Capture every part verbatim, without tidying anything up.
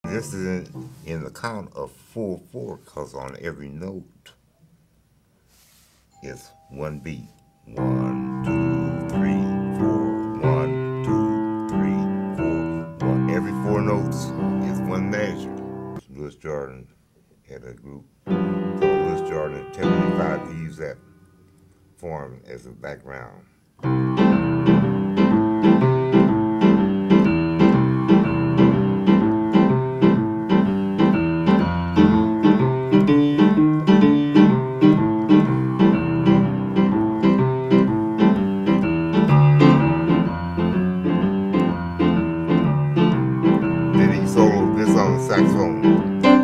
This is in, in the count of four four, because on every note is one beat. One, two, three, four. One, two, three, four. One. Every four notes is one measure. Louis Jordan had a group called Louis Jordan at ten twenty-five. He used that form as a background. Solo this on the saxophone.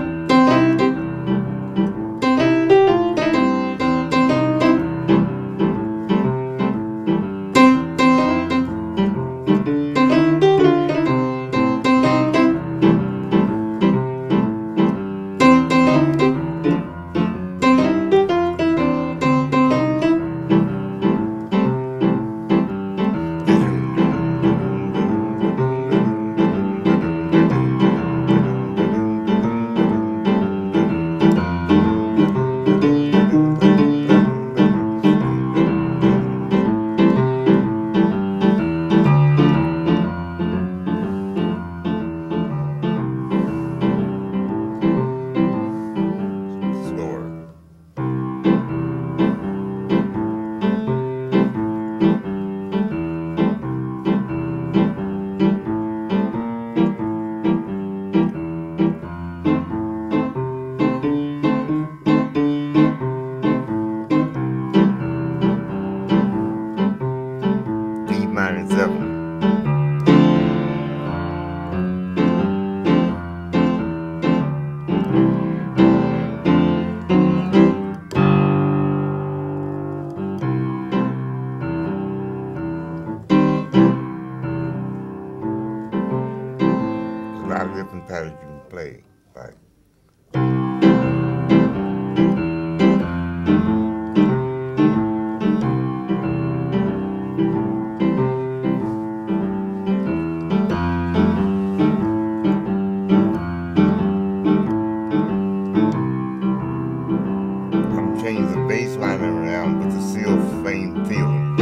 Minor seven. A lot of different patterns you can play, like change the bass line around with the seal flame feeling.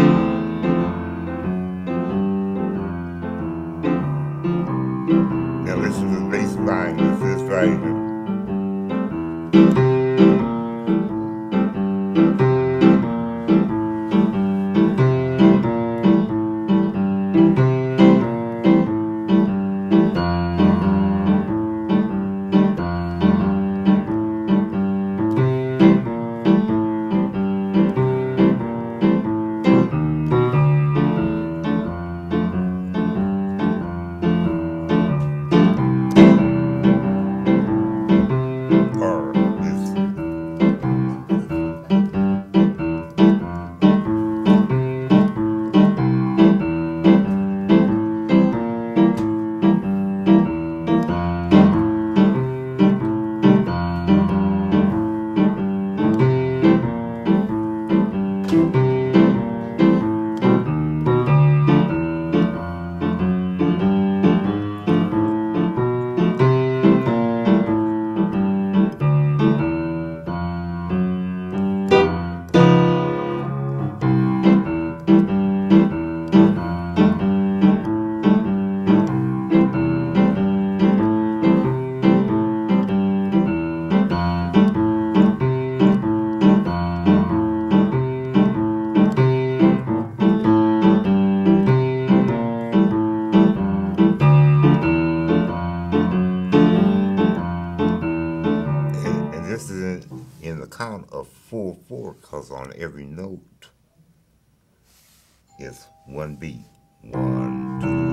Now listen to the bass line. This is right here. This is in, in the count of four four, because on every note is one beat. One, two,